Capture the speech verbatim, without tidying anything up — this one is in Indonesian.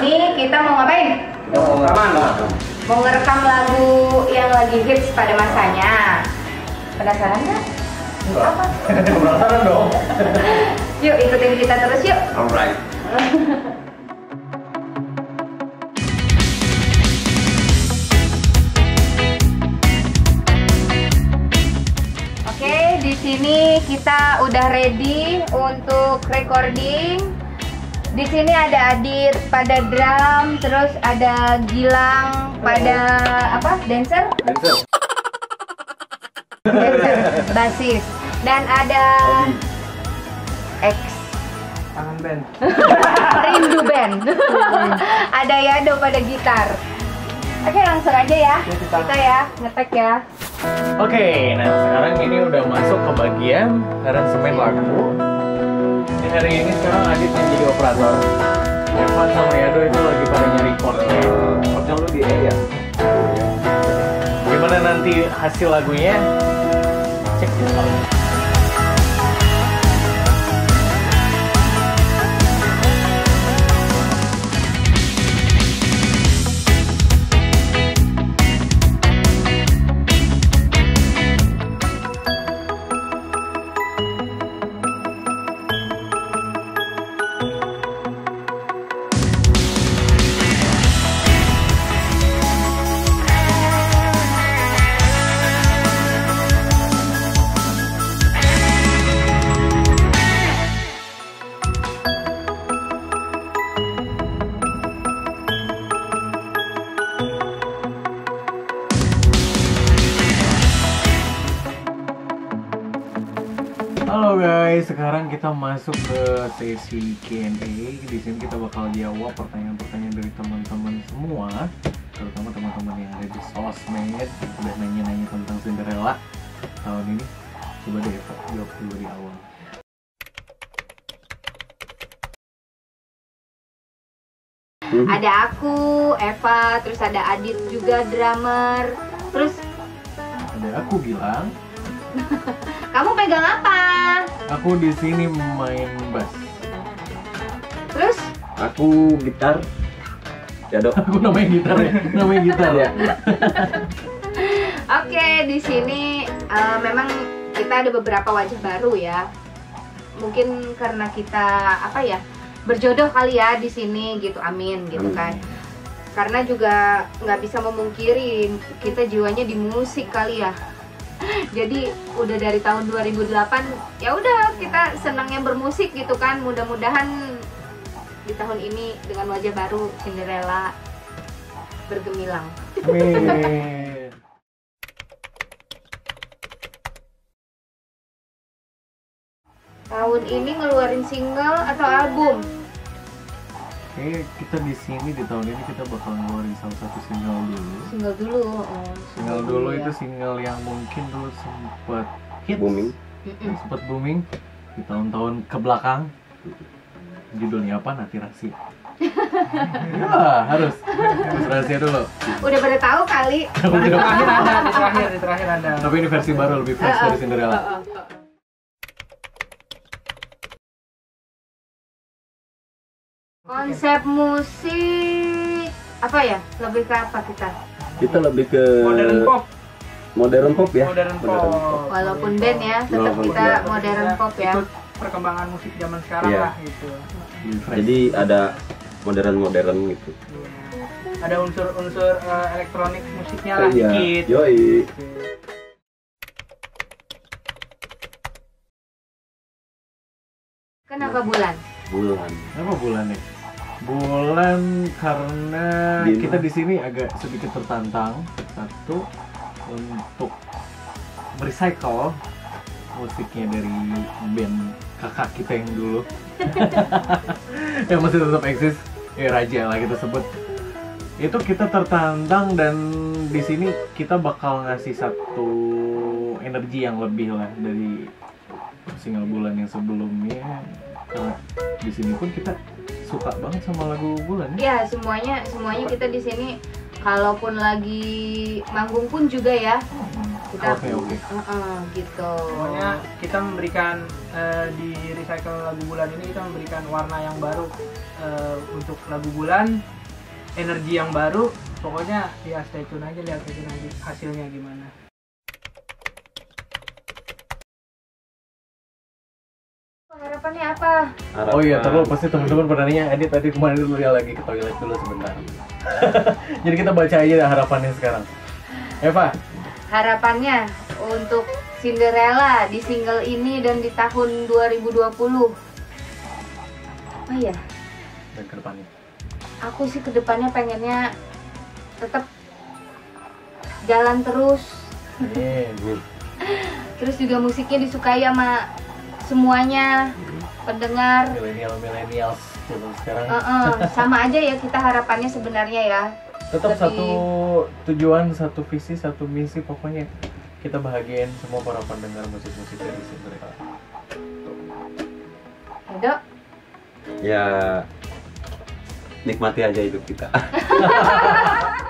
ini kita mau ngapain? Mau rekaman. Mau ngerekam lagu yang lagi hits pada masanya. Penasaran nggak? Apa? Penasaran dong. Yuk ikutin kita terus yuk. Alright. Oke, di sini kita udah ready untuk recording. Di sini ada Adit pada drum, terus ada Gilang pada apa? Dancer? Dancer. Dancer, basis. Dan ada X Tangan band. Rindu Band. Ada Yado pada gitar. Oke, langsung aja ya. Kita ya, ngetek ya. Oke, nah sekarang ini udah masuk ke bagian aransemen lagu. Ini hari ini sekarang Adit yang jadi operator. Evan sama Yado itu lagi pada nyari chordnya. Chordnya lu di E ya? Gimana nanti hasil lagunya? Cek it out. Halo guys, sekarang kita masuk ke sesi Q and A. Di sini kita bakal jawab pertanyaan-pertanyaan dari teman-teman semua, terutama teman-teman yang ada di sosmed udah nanya-nanya tentang Cinderella tahun ini. Coba deh Eva jawab dulu di awal. Ada aku, Eva, terus ada Adit juga drummer. Terus Ada aku Gilang. kamu pegang apa? Aku di sini main bass. Terus Aku gitar. Yado. Aku namanya gitar ya, namanya gitar ya. oke, di sini eh, memang kita ada beberapa wajah baru ya. Mungkin karena kita apa ya? Berjodoh kali ya di sini gitu. Amin gitu Amin. kan. Karena juga nggak bisa memungkiri kita jiwanya di musik kali ya. Jadi udah dari tahun dua ribu delapan ya udah kita senangnya bermusik gitu kan. Mudah-mudahan di tahun ini dengan wajah baru Cinderella bergemilang. Amin. Tahun ini ngeluarin single atau album? Oke, kita di sini di tahun ini kita bakal ngeluarin salah satu single dulu. Single dulu. Oh, Single dulu ya. itu single yang mungkin dulu sempat hits, Booming. Mm-mm. sempat booming di tahun-tahun ke belakang. Judulnya apa? Nanti rahasia. Ya, harus harus rahasia dulu. Udah pada tahu kali. Udah. Terakhir ada, di terakhir, di terakhir ada. Tapi ini versi baru lebih fresh dari Cinderella. Oh, oh, oh. Konsep musik apa ya? Lebih ke apa kita? Kita lebih ke Modern pop, modern pop ya. modern pop. Walaupun band ya, tetap Walaupun kita band. modern pop ya. Ikut perkembangan musik zaman sekarang Iya. lah gitu. Lebih fresh. Jadi ada modern-modern gitu. Iya. Ada unsur-unsur eh, elektronik musiknya lah Iya. dikit. Yoi. Kenapa bulan? Bulan. Apa bulannya? Bulan karena Bima. kita di sini agak sedikit tertantang satu untuk merecycle musiknya dari band kakak kita yang dulu yang masih tetap eksis, ya Raja lah kita sebut. Itu kita tertantang dan di sini kita bakal ngasih satu energi yang lebih lah dari single bulan yang sebelumnya. Karena di sini pun kita suka banget sama lagu bulan ya. Ya semuanya semuanya kita di sini kalaupun lagi manggung pun juga ya kita Oke, oke. Heeh, gitu. Pokoknya kita memberikan eh, di recycle lagu bulan ini kita memberikan warna yang baru eh, untuk lagu bulan, energi yang baru. Pokoknya ya stay tune aja, lihat aja nanti hasilnya gimana. Harapannya apa? Oh iya, Harapan- terus pasti teman-teman pada nanya, Edit tadi kemarin dulu ya lagi ke toilet dulu sebentar. Jadi kita baca aja dah harapannya sekarang. Eva, Harapannya untuk Cinderella di single ini dan di tahun dua ribu dua puluh. Apa ya? dan ke depannya. Aku sih kedepannya pengennya tetap jalan terus. Amin. Terus juga musiknya disukai sama semuanya, pendengar. Milenial milenial zaman sekarang. Uh-uh, sama aja ya kita harapannya sebenarnya ya. Tetap Lebih- satu tujuan, satu visi, satu misi, pokoknya kita bahagiain semua para pendengar musik-musik dari Cinderella. Dok, Ya nikmati aja hidup kita.